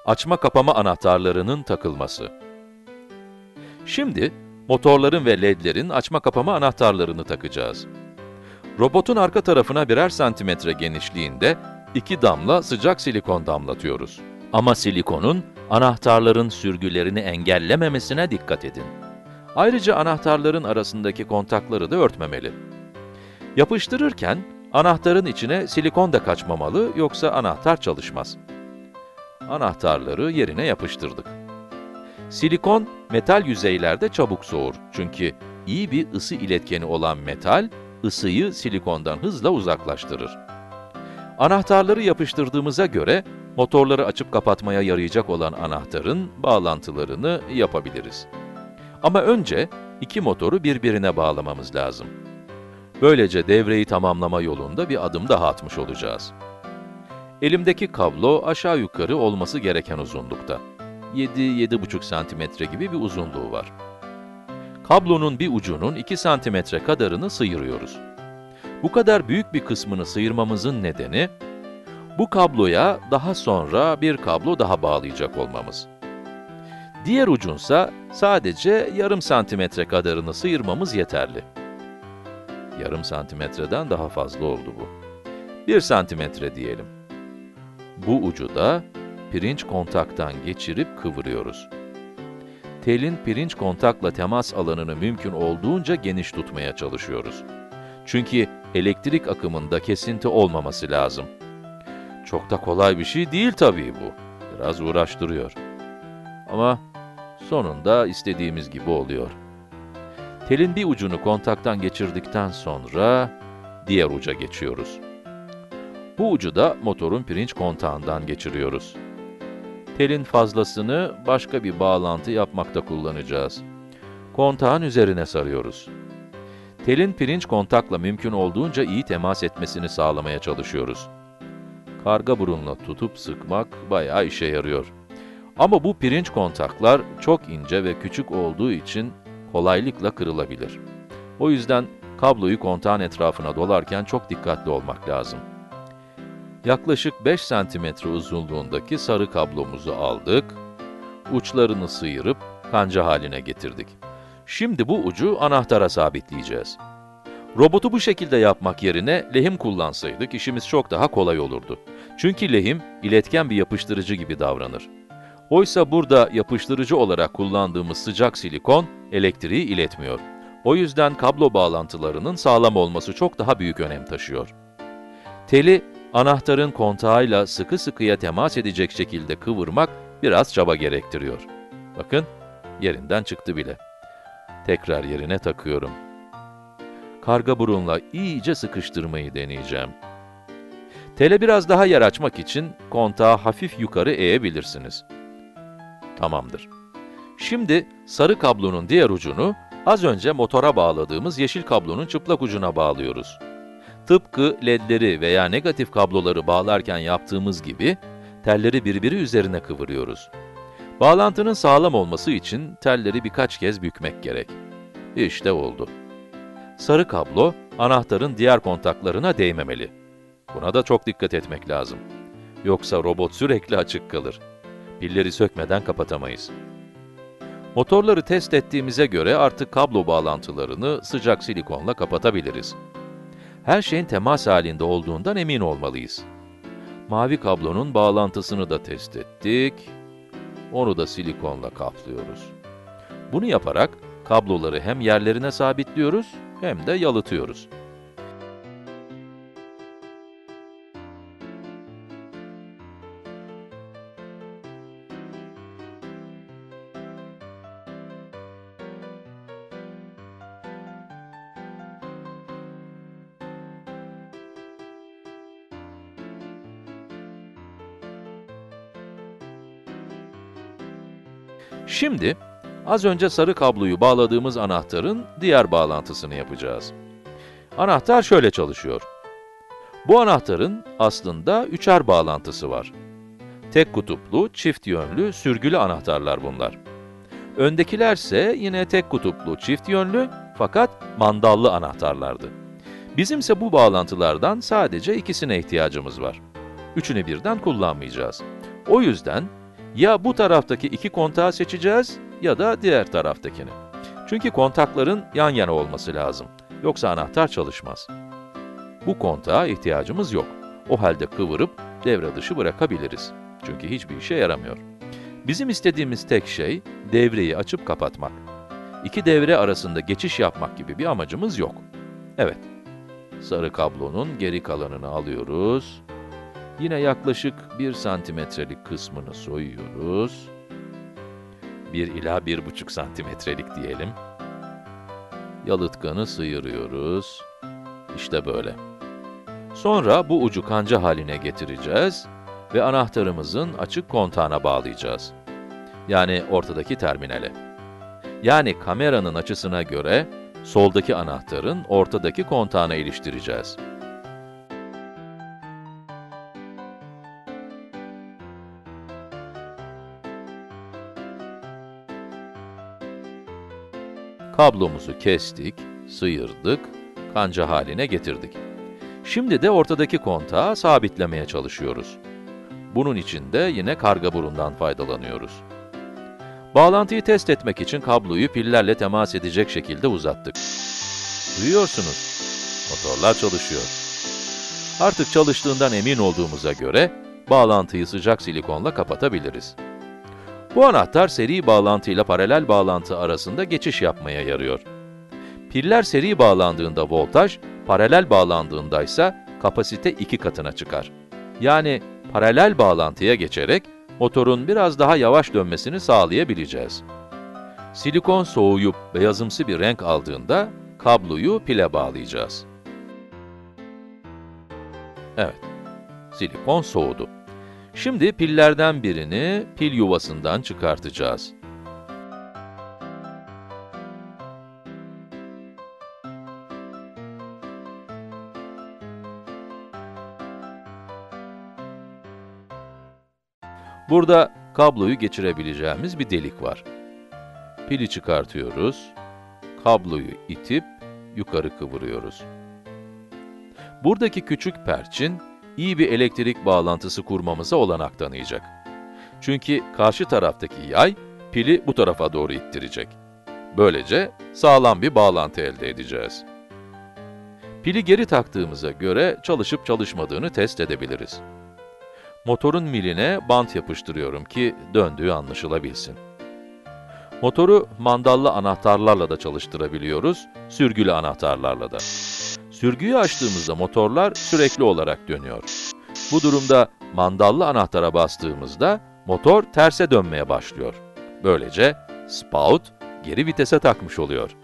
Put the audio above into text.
Açma kapama anahtarlarının takılması. Şimdi, motorların ve ledlerin açma kapama anahtarlarını takacağız. Robotun arka tarafına birer santimetre genişliğinde 2 damla sıcak silikon damlatıyoruz. Ama silikonun anahtarların sürgülerini engellememesine dikkat edin. Ayrıca anahtarların arasındaki kontakları da örtmemeli. Yapıştırırken, anahtarın içine silikon da kaçmamalı, yoksa anahtar çalışmaz. Anahtarları yerine yapıştırdık. Silikon, metal yüzeylerde çabuk soğur. Çünkü iyi bir ısı iletkeni olan metal, ısıyı silikondan hızla uzaklaştırır. Anahtarları yapıştırdığımıza göre, motorları açıp kapatmaya yarayacak olan anahtarın bağlantılarını yapabiliriz. Ama önce, iki motoru birbirine bağlamamız lazım. Böylece devreyi tamamlama yolunda bir adım daha atmış olacağız. Elimdeki kablo aşağı yukarı olması gereken uzunlukta. 7-7,5 santimetre gibi bir uzunluğu var. Kablonun bir ucunun 2 santimetre kadarını sıyırıyoruz. Bu kadar büyük bir kısmını sıyırmamızın nedeni, bu kabloya daha sonra bir kablo daha bağlayacak olmamız. Diğer ucunsa sadece yarım santimetre kadarını sıyırmamız yeterli. Yarım santimetreden daha fazla oldu bu. 1 santimetre diyelim. Bu ucu da pirinç kontaktan geçirip kıvırıyoruz. Telin pirinç kontakla temas alanını mümkün olduğunca geniş tutmaya çalışıyoruz. Çünkü elektrik akımında kesinti olmaması lazım. Çok da kolay bir şey değil tabii bu. Biraz uğraştırıyor. Ama sonunda istediğimiz gibi oluyor. Telin bir ucunu kontaktan geçirdikten sonra diğer uca geçiyoruz. Bu ucu da motorun pirinç kontağından geçiriyoruz. Telin fazlasını başka bir bağlantı yapmakta kullanacağız. Kontağın üzerine sarıyoruz. Telin pirinç kontakla mümkün olduğunca iyi temas etmesini sağlamaya çalışıyoruz. Karga burunla tutup sıkmak bayağı işe yarıyor. Ama bu pirinç kontaklar çok ince ve küçük olduğu için kolaylıkla kırılabilir. O yüzden kabloyu kontağın etrafına dolarken çok dikkatli olmak lazım. Yaklaşık 5 santimetre uzunluğundaki sarı kablomuzu aldık, uçlarını sıyırıp kanca haline getirdik. Şimdi bu ucu anahtara sabitleyeceğiz. Robotu bu şekilde yapmak yerine lehim kullansaydık işimiz çok daha kolay olurdu. Çünkü lehim, iletken bir yapıştırıcı gibi davranır. Oysa burada yapıştırıcı olarak kullandığımız sıcak silikon, elektriği iletmiyor. O yüzden kablo bağlantılarının sağlam olması çok daha büyük önem taşıyor. Teli, anahtarın kontağıyla sıkı sıkıya temas edecek şekilde kıvırmak biraz çaba gerektiriyor. Bakın, yerinden çıktı bile. Tekrar yerine takıyorum. Karga burunla iyice sıkıştırmayı deneyeceğim. Tele biraz daha yer açmak için kontağı hafif yukarı eğebilirsiniz. Tamamdır. Şimdi sarı kablonun diğer ucunu az önce motora bağladığımız yeşil kablonun çıplak ucuna bağlıyoruz. Tıpkı ledleri veya negatif kabloları bağlarken yaptığımız gibi telleri birbiri üzerine kıvırıyoruz. Bağlantının sağlam olması için telleri birkaç kez bükmek gerek. İşte oldu. Sarı kablo, anahtarın diğer kontaklarına değmemeli. Buna da çok dikkat etmek lazım. Yoksa robot sürekli açık kalır. Pilleri sökmeden kapatamayız. Motorları test ettiğimize göre artık kablo bağlantılarını sıcak silikonla kapatabiliriz. Her şeyin temas halinde olduğundan emin olmalıyız. Mavi kablonun bağlantısını da test ettik. Onu da silikonla kaplıyoruz. Bunu yaparak kabloları hem yerlerine sabitliyoruz hem de yalıtıyoruz. Şimdi, az önce sarı kabloyu bağladığımız anahtarın diğer bağlantısını yapacağız. Anahtar şöyle çalışıyor. Bu anahtarın aslında üçer bağlantısı var. Tek kutuplu, çift yönlü, sürgülü anahtarlar bunlar. Öndekilerse yine tek kutuplu, çift yönlü fakat mandallı anahtarlardı. Bizimse bu bağlantılardan sadece ikisine ihtiyacımız var. Üçünü birden kullanmayacağız. O yüzden Ya bu taraftaki iki kontağı seçeceğiz ya da diğer taraftakini. Çünkü kontakların yan yana olması lazım. Yoksa anahtar çalışmaz. Bu kontağa ihtiyacımız yok. O halde kıvırıp devre dışı bırakabiliriz. Çünkü hiçbir işe yaramıyor. Bizim istediğimiz tek şey devreyi açıp kapatmak. İki devre arasında geçiş yapmak gibi bir amacımız yok. Evet, sarı kablonun geri kalanını alıyoruz. Yine yaklaşık 1 santimetrelik kısmını soyuyoruz. 1 ila 1,5 santimetrelik diyelim. Yalıtkanı sıyırıyoruz. İşte böyle. Sonra bu ucu kanca haline getireceğiz ve anahtarımızın açık kontağına bağlayacağız. Yani ortadaki terminale. Yani kameranın açısına göre soldaki anahtarın ortadaki kontağına iliştireceğiz. Kablomuzu kestik, sıyırdık, kanca haline getirdik. Şimdi de ortadaki kontağı sabitlemeye çalışıyoruz. Bunun için de yine karga burundan faydalanıyoruz. Bağlantıyı test etmek için kabloyu pillerle temas edecek şekilde uzattık. Duyuyorsunuz, motorlar çalışıyor. Artık çalıştığından emin olduğumuza göre, bağlantıyı sıcak silikonla kapatabiliriz. Bu anahtar seri bağlantı ile paralel bağlantı arasında geçiş yapmaya yarıyor. Piller seri bağlandığında voltaj, paralel bağlandığında ise kapasite 2 katına çıkar. Yani paralel bağlantıya geçerek motorun biraz daha yavaş dönmesini sağlayabileceğiz. Silikon soğuyup beyazımsı bir renk aldığında kabloyu pile bağlayacağız. Evet, silikon soğudu. Şimdi pillerden birini pil yuvasından çıkartacağız. Burada kabloyu geçirebileceğimiz bir delik var. Pili çıkartıyoruz, kabloyu itip yukarı kıvırıyoruz. Buradaki küçük perçin, iyi bir elektrik bağlantısı kurmamıza olanak tanıyacak. Çünkü karşı taraftaki yay, pili bu tarafa doğru ittirecek. Böylece sağlam bir bağlantı elde edeceğiz. Pili geri taktığımıza göre çalışıp çalışmadığını test edebiliriz. Motorun miline bant yapıştırıyorum ki döndüğü anlaşılabilsin. Motoru mandallı anahtarlarla da çalıştırabiliyoruz, sürgülü anahtarlarla da. Sürgüyü açtığımızda motorlar sürekli olarak dönüyor. Bu durumda mandallı anahtara bastığımızda motor terse dönmeye başlıyor. Böylece spout geri vitese takmış oluyor.